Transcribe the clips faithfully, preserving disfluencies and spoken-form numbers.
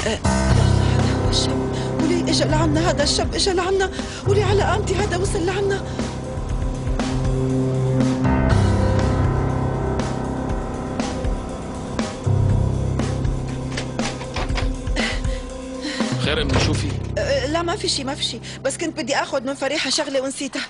هذا هو الشاب، ولي اجى لعنا، هذا الشاب اجى لعنا، ولي على قامتي هذا وصل لعنا. خير امي شو في؟ أه لا ما في شيء ما في شيء، بس كنت بدي اخذ من فريحه شغله ونسيتها.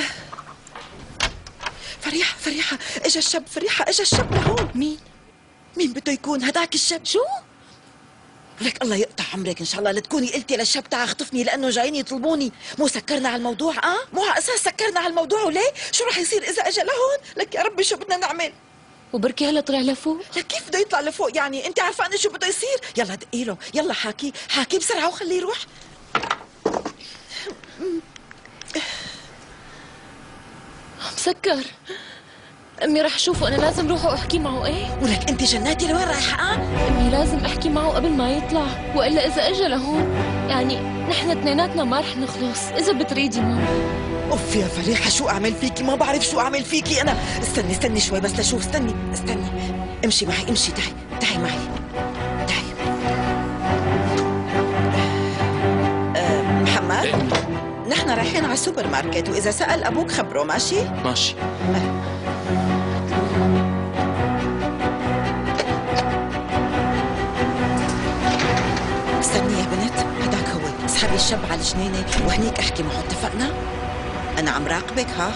فريحه فريحه اجى الشاب، فريحه اجى الشاب لهون. مين؟ مين بده يكون هداك الشاب؟ شو؟ ولك الله يقطع عمرك ان شاء الله لا تكوني قلتي للشاب تعا اخطفني لانه جايين يطلبوني. مو سكرنا على الموضوع؟ اه مو على اساس سكرنا على الموضوع. وليه؟ شو رح يصير اذا اجى لهون؟ لك يا ربي شو بدنا نعمل؟ وبركي هلا طلع لفوق. لك كيف بده يطلع لفوق يعني؟ انت عارفه شو بده يصير؟ يلا دقي له، يلا حاكي حاكي بسرعه وخليه يروح. مسكر. امي رح اشوفه، انا لازم روح واحكي معه. ايه ولك انت جناتي لوين رايحه؟ اه امي لازم احكي معه قبل ما يطلع، والا اذا اجى لهون يعني نحن اثنيناتنا ما رح نخلص. اذا بتريدي ماما. اوف يا فريحه شو اعمل فيكي؟ ما بعرف شو اعمل فيكي انا. استني استني شوي بس لشوف. استني استني امشي معي، امشي تعي تعي معي تعي. أه محمد إيه؟ نحن رايحين على السوبر ماركت، واذا سأل ابوك خبره. ماشي؟ ماشي. أه. استني يا بنت، هداك هو. اسحبي الشاب على الجنينه وهنيك احكي معه، اتفقنا؟ انا عم راقبك. ها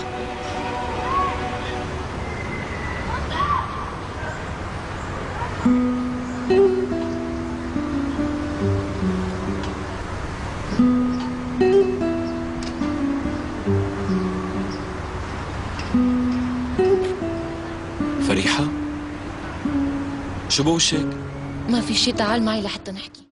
فريحة شو بوشك؟ ما في شيء، تعال معي لحتى نحكي.